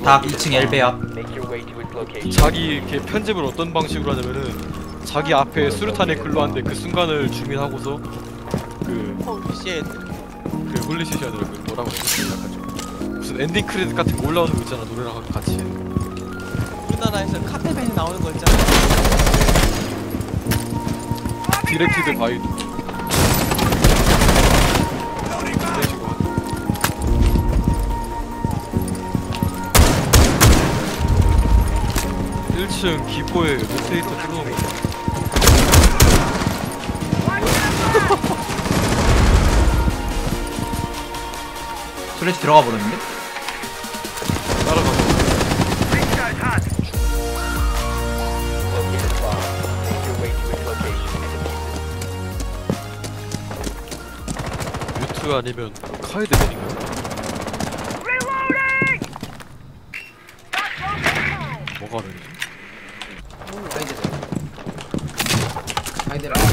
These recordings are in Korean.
닭 2층 엘베 앞. 자기 걔 편집을 어떤 방식으로 하냐면은 자기 앞에 수류탄에 글러왔는데 그 순간을 주민하고서 그 홀리시시 아니라 그 뭐라고 해야 되지? 약간 좀 무슨 엔딩 크레딧 같은 거 올라오는 거 있잖아. 노래랑 같이. 우리나라에서 카페맨이 나오는 거 있잖아. 디렉티드 바이. 이런 식으로. 1층 기포에 로테이터 뚫어놓은 거. 슬래치 들어가 버렸는데? 따라가봐. 뮤트 아니면 카이드 베닝가? 뭐가 되지? 아이들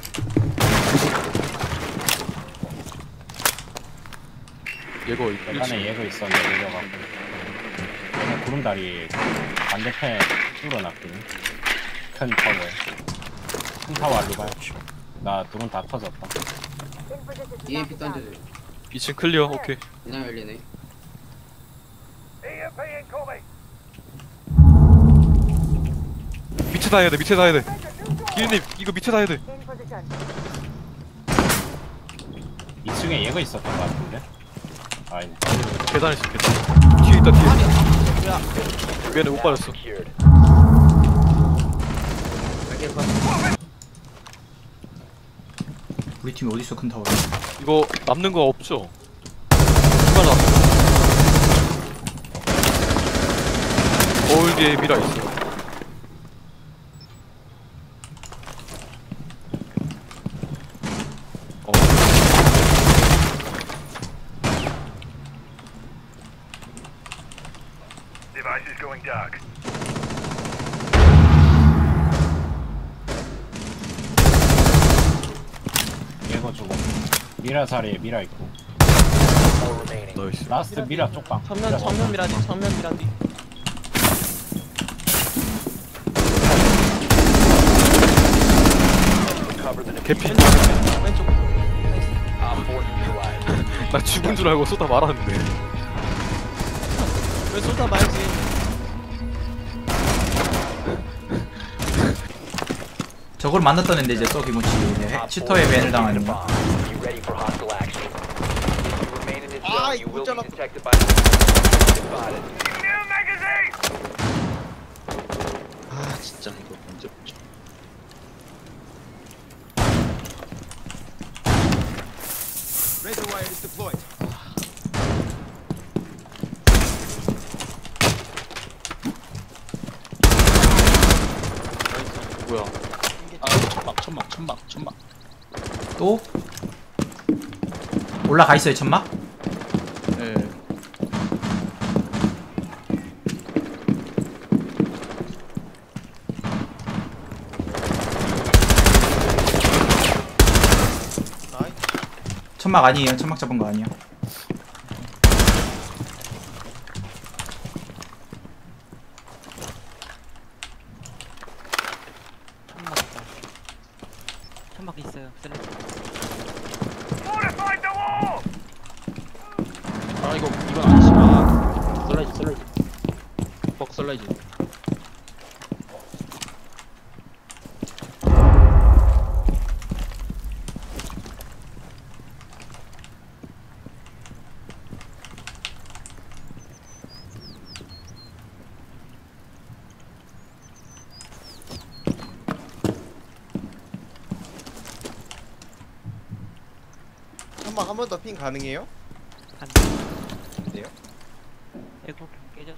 얘거 예전에 얘가 있었는데 내려가고 얘는 구름다리 반대편에 뚫어놨거든. 큰 타워에 큰 타워 알리바야. 나 드론 다 터졌다. EMP 던져줘. 2층 클리어. 오케이. 그냥 열리네. 밑에 다 해야 돼. 밑에 다 해야 돼. 기린님 이거 밑에 다 해야 돼. 2층에 얘가 있었던 것 같은데? 아니 계단에 있어. 계단. 뒤에 있다. 뒤에. 미안해 못 받았어. 우리 팀이 어딨어 큰 타워. 이거 남는 거 없죠? 누가 남는 거? 거울 뒤에 미라 있어. 얘가 주고 미라 자리에 미라 있고 나이스. 라스트 미라 쪽방. 정면 미라디, 정면 미라디. 개피. 왼쪽. 나 죽은 줄 알고 쏟아 말았는데. 왜 쏟아 말지? 저걸 만났던 애인데 이제 또 김우치 치터에 밴을 당하는 거. 아, 이거 못 잡았고. 아 진짜 이거 언제 보자. 뭐야? 아 천막. 또 올라가 있어요 천막? 예. 천막 아니에요. 천막 잡은 거 아니야. 천막 있어요. 아 이건 아니지만 슬라이즈. 벅 슬라이즈. 한방 한 번 더 핑 가능해요? 돼요? 에고 깨졌어.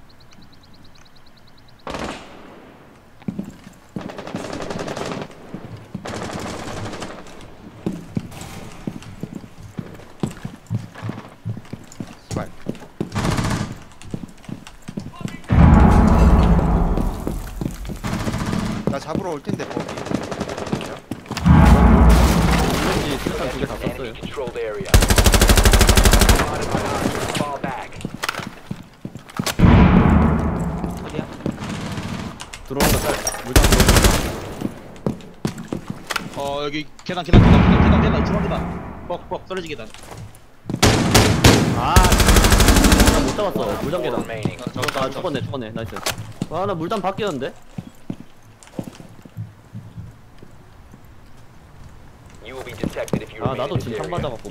씨발. 나 잡으러 올 텐데 거기. 이 수류탄 두개 다 썼어요. 여기 계단 중앙 계단 뻑뻑 썰어지 계단. 못 잡았어. 물장 계단. 아, 죽었네. 나이스. 나 물장 바뀌었는데? 나도 진탕 맞아갖고.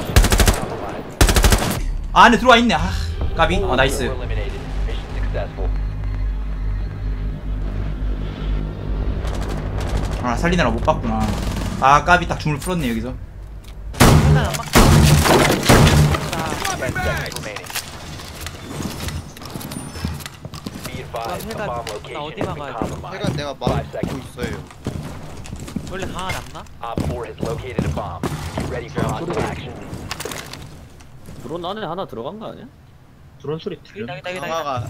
안에 들어와 있네. 까비. 나이스. 살리느라 못 봤구나. 까비 딱 줌을 풀었네 여기서. 일단 안 막. 나 어디 막아야 돼? 해가 내가 막고 있어요. 원래 강화 남나? 드론 안에 하나 들어간 거 아니야? 드론 소리 들려? 여기다. 강화가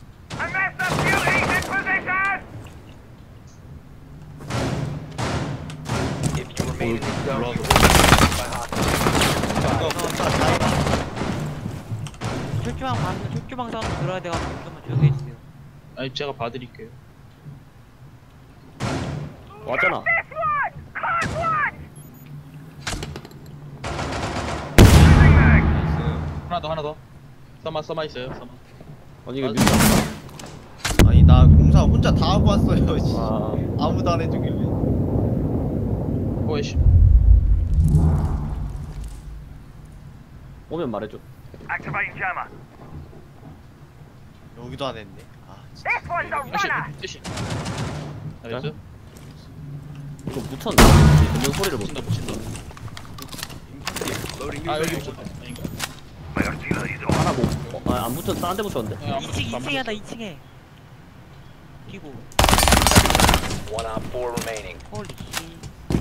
철조망 사운드 들어야 돼가지고 좀만 조용히 해주세요. 아니 제가 봐드릴게요. 왔잖아. 하나 더. 써마 있어요. 써마. 아니, 이거 아니 나 공사 혼자 다 하고 왔어요. 씨. 아, 아무도 안 해주길래. 오에시. 오면 말해줘. 여기도 안 했네. 진짜. 대신. 알겠어? 이거 묻혔나? 듣는 소리를 못. 붙인다. 여기 붙였다. 하나 못. 안 붙였어. 딴 데 붙였는데. 2층에 하나 2층에. 끼고. 홀리 씨.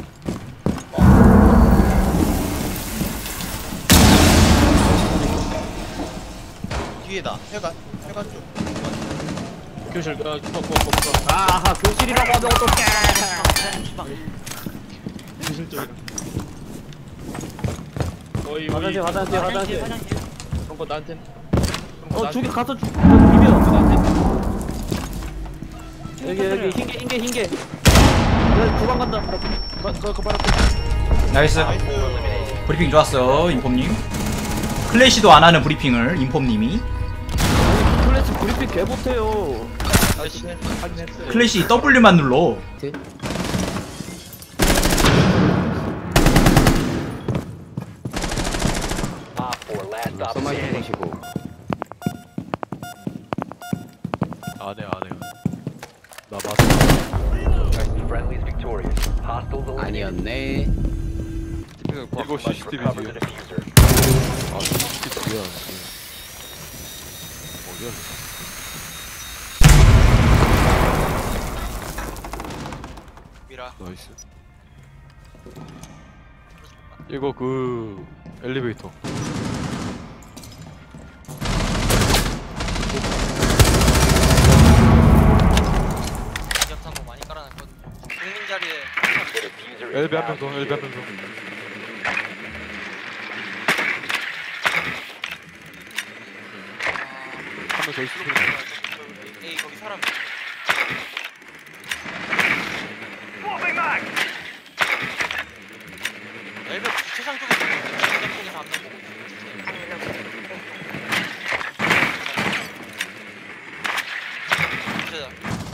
뒤에다. 해가 쪽. 교실 아하, 교실이라고 하면 어떡해. 교실 쪽이다. 거의 화장실. 그런 거 나한텐. 저기 가서 비벼. 여기 흰개. 주방 간다. 그거 바로 나이스. 브리핑 좋았어 인폼님. 클래시도 안 하는 브리핑을 인폼님이. 클래스 브리핑 개 못해요. 확인했어요. 클래시 W만 눌러. 써마이 해보시고. 안해. 나 맞아. 아니었네. 이거 CCTV 뒤에. CCTV야. 어디야? 미라. 나이스. 이거 그 엘리베이터. 공격상공 많이 깔아놨거든. 국민 자리에 엘베 한 명 더. 한 명 더 있을 텐데. 에이 거기 사람. 엘베 주차장 쪽에 있는 거 주차장 쪽에서 한 명 보고. 주차장.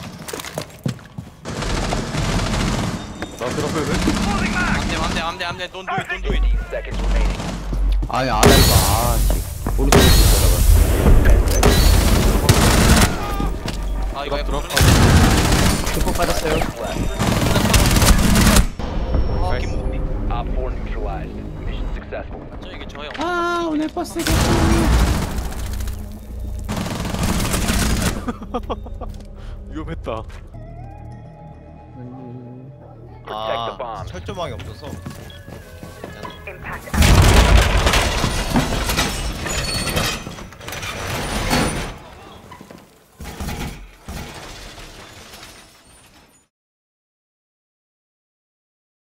나 들어가야 돼? 안돼. Don't do it. 아니 안 해봐. 오른쪽에 있다가. 이거 드랍. 슈퍼 빠졌어요. 이게 저요. 오늘 버스 위험했다. 철조망이 없어서.